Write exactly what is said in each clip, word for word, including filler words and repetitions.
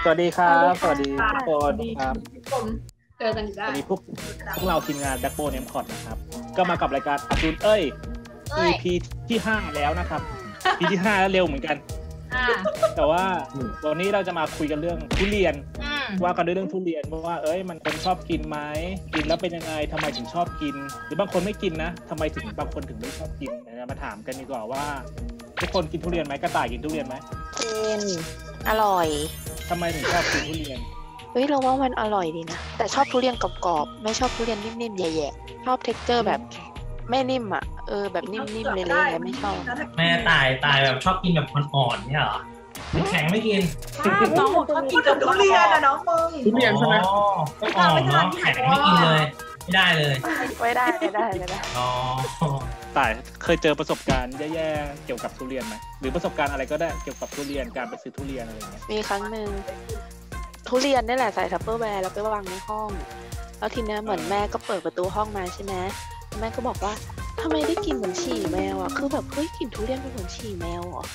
สวัสดีครับสวัสดีทุกคนครับทุกคนเจอกันได้วันนี้พวกพวกเราทีมงาน Backbone เอ็ม คอ ที นะครับก็มากับรายการอับดุลเอ้ย อี พี ที่ห้าแล้วนะครับ อี พี ที่ห้าแล้วเร็วเหมือนกันแต่ว่าวันนี้เราจะมาคุยกันเรื่องทุเรียนว่ากันด้วยเรื่องทุเรียนว่าเอ้ยมันคนชอบกินไหมกินแล้วเป็นยังไงทำไมถึงชอบกินหรือบางคนไม่กินนะทำไมถึงบางคนถึงไม่ชอบกินเดี๋ยวมาถามกันดีกว่าว่าทุกคนกินทุเรียนไหมกระต่ายกินทุเรียนไหมกินอร่อยทำไมถึงชอบกินทุเรียนเฮ้ยเราว่ามันอร่อยดีนะแต่ชอบทุเรียนกรอบๆไม่ชอบทุเรียนนิ่มๆแย่ๆชอบเท็กเจอร์แบบไม่นิ่มอ่ะเออแบบนิ่มๆเลยๆไม่ชอบแม่ตายตายแบบชอบกินแบบอ่อนๆเนี่ยเหรอแข็งไม่กินน้องชอบกินกับทุเรียนอะน้องมึงทุเรียนใช่ไหมต้องอ่อนเนาะแข็งไม่กินเลยไม่ได้เลยไม่ได้ไม่ได้ไม่ได้อ๋อตายเคยเจอประสบการณ์แย่ๆเกี่ยวกับทุเรียนไหมหรือประสบการณ์อะไรก็ได้เกี่ยวกับทุเรียนการไปซื้อทุเรียนอะไรเงี้ยมีครั้งหนึ่งทุเรียนนี่แหละใส่ทัพเปอร์แวร์แล้วไปวางในห้องแล้วทีนี้เหมือนแม่ก็เปิดประตูห้องมาใช่ไหมแม่ก็บอกว่าทำไมได้กลิ่นเหมือนฉี่แมวอ่ะคือแบบเฮ้ยกลิ่นทุเรียนเป็นเหมือนฉี่แมวเหรอ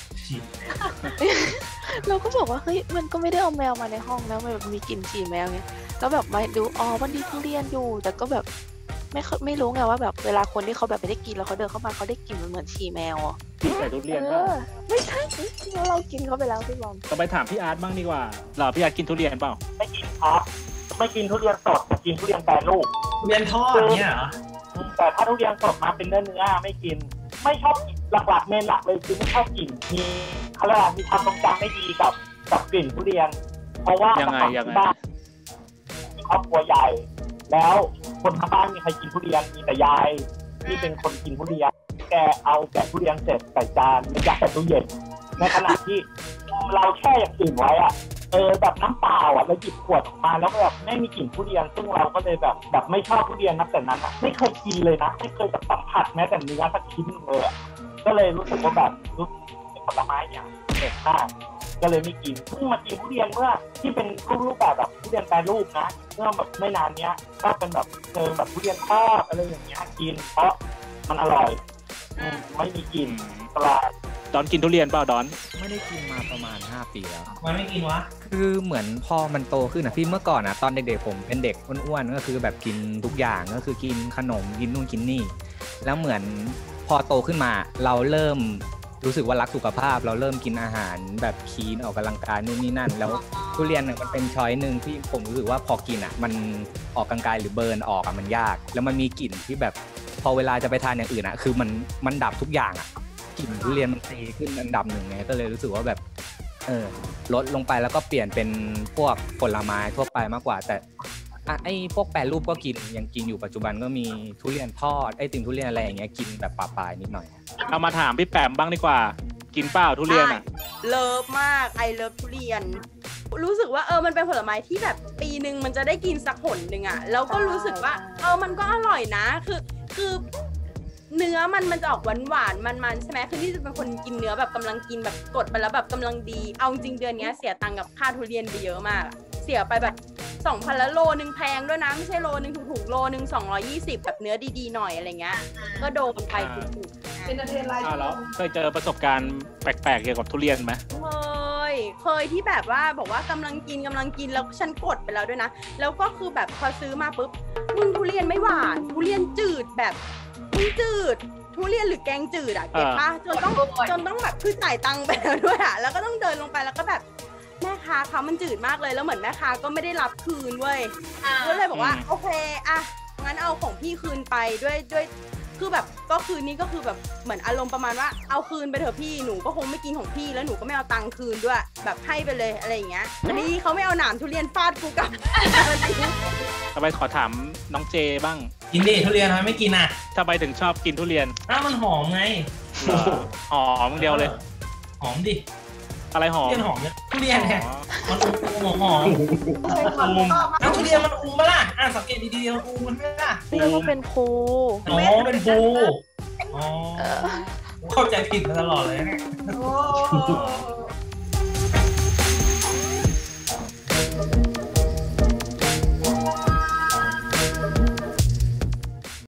เราก็บอกว่าเฮ้ยมันก็ไม่ได้เอาแมวมาในห้องแล้วมันแบบมีกลิ่นฉี่แมวไงแล้วแบบมาดูอ๋อมันดีทุเรียนอยู่แต่ก็แบบไม่ไม่รู้ไงว่าแบบเวลาคนที่เขาแบบไม่ได้กินแล้วเขาเดินเข้ามาเขาได้กลิ่นมันเหมือนฉี่แมวอ่ะกินแต่ทุเรียนป่ะไม่ใช่เรากินเขาไปแล้วพี่บอมก็ไปถามพี่อาร์ตบ้างดีกว่าเราพี่อาร์ตกินทุเรียนเปล่าไม่กินครับไม่กินทุเรียนสดกินทุเรียนแปรรูปทุเรียนทอดเนี่ยเหรอแต่ถ้าทุเรียนสดมาเป็นเนื้อเนื้อไม่กินไม่ชอบกินหลักๆเมนหลักเลยคือไม่ชอบกินมีเขาเรียกว่ามีความทรงจำไม่ดีกับกับกลิ่นทุเรียนเพราะว่ายังไงยังไงมีครอบครัวใหญ่แล้วคนทางบ้านมีใครกินทุเรียนมีแต่ยายที่เป็นคนกินทุเรียนแกเอาแกะทุเรียนเสร็จใส่จานไม่ยัดใส่ตู้เย็นในขณะที่เราแช่อย่างอื่นไว้อะเออแบบน้ำเปล่าอ่ะเราหยิบขวดออกมาแล้วแบบไม่มีกลิ่นทุเรียนซึ่งเราก็เลยแบบแบบไม่ชอบทุเรียนนับแต่นั้นอ่ะไม่เคยกินเลยนะไม่เคยแบบสัมผัสแม้แต่เนื้อสักชิ้นเลยอ่ะก็เลยรู้สึกว่าแบบรู้สึกเป็นผลไม้อย่างเด็ดมากก็เลยไม่กินเพิ่งมากินทุเรียนเมื่อที่เป็นรูปแบบแบบทุเรียนแปรรูปนะเมื่อแบบไม่นานเนี้ยก็เป็นแบบเจอแบบทุเรียนทอดอะไรอย่างเงี้ยกินเพราะมันอร่อยไม่มีกลิ่นปลาดอนกินทุเรียนเปล่าดอนไม่ได้กินมาประมาณห้าปีแล้วมันไม่กินวะคือเหมือนพอมันโตขึ้นนะพี่เมื่อก่อนนะตอนเด็กๆผมเป็นเด็กอ้วนๆก็คือแบบกินทุกอย่างก็คือกินขนมกินนู่นกินนี่แล้วเหมือนพอโตขึ้นมาเราเริ่มรู้สึกว่ารักสุขภาพเราเริ่มกินอาหารแบบคีนออกกำลังกายนู่นนี่นั่นแล้วทุเรียนมันเป็นช้อยนึงที่ผมรู้สึกว่าพอกินอ่ะมันออกกำลังกายหรือเบิร์นออกอ่ะมันยากแล้วมันมีกลิ่นที่แบบพอเวลาจะไปทานอย่างอื่นอ่ะคือมันมันดับทุกอย่างอ่ะกลิ่นทุเรียนมันตีขึ้นอันดับหนึ่งไงก็เลยรู้สึกว่าแบบเออลดลงไปแล้วก็เปลี่ยนเป็นพวกผลไม้ทั่วไปมากกว่าแต่ไอ้พวกแปรรูปก็กินยังกินอยู่ปัจจุบันก็มีทุเรียนทอดไอ้ติ่งทุเรียนอะไรอย่างเงี้ยกินแบบปลายๆนิดหน่อยเอามาถามพี่แปมบ้างดีกว่ากินเปล่าทุเรียนอ่ะเลิฟมากไอเลิฟทุเรียนรู้สึกว่าเออมันเป็นผลไม้ที่แบบปีนึงมันจะได้กินสักหนนึงอ่ะแล้วก็รู้สึกว่าเออมันก็อร่อยนะคือคือเนื้อมันมันจะออกหวานหวานมันมันใช่ไหมคือที่จะเป็นคนกินเนื้อแบบกำลังกินแบบกดไปแล้วแบบกำลังดีเอาจริงเดือนนี้เสียตังค์กับค่าทุเรียนไปเยอะมากเสียไปแบบสองพันละโลนึงแพงด้วยนะไม่ใช่โลนึงถูกๆโลนึงสองร้อยยี่สิบแบบเนื้อดีๆหน่อยอะไรเงี้ยก็โดนไปถูกๆเป็นเทรนไลน์แล้วเคยเจอประสบการณ์แปลกๆเกี่ยวกับทุเรียนไหมเคยเคยที่แบบว่าบอกว่ากำลังกินกำลังกินแล้วฉันกดไปแล้วด้วยนะแล้วก็คือแบบพอซื้อมาปุ๊บมึงทุเรียนไม่หวานทุเรียนจืดแบบมึงจืดทุเรียนหรือแกงจืดอ่ะเก็บป่ะจนต้องจนต้องแบบคือจ่ายตังค์ไปแล้วด้วยอ่ะแล้วก็ต้องเดินลงไปแล้วก็แบบแม่ค้าเขามันจืดมากเลยแล้วเหมือนแม่ค้าก็ไม่ได้รับคืนเว้ยก็เลยบอกว่าโอเคอ่ะงั้นเอาของพี่คืนไปด้วยด้วยคือแบบก็คืนนี้ก็คือแบบเหมือนอารมณ์ประมาณว่าเอาคืนไปเถอะพี่หนูก็คงไม่กินของพี่แล้วหนูก็ไม่เอาตังค์คืนด้วยแบบให้ไปเลยอะไรอย่างเงี้ยอันนี้เขาไม่เอาหนามทุเรียนฟาดกูกับทำไมขอถามน้องเจบ้างกินดิทุเรียนทำไมไม่กินอ่ะทำไมถึงชอบกินทุเรียนอ้าวมันหอมไงหอมเดียวเลยหอมดิอะไรหอมทุเรียนหอมเนี่ยทุเรียนเนี่ยมันอุ้มหอมอุ้มแล้วทุเรียนมันอุ้มปะล่ะอ่ะสังเกตดีๆมันอุ้มมันไม่ล่ะเรียกว่าเป็นภูอ๋อเป็นภูอ๋อเข้าใจผิดมาตลอดเลยเนี่ย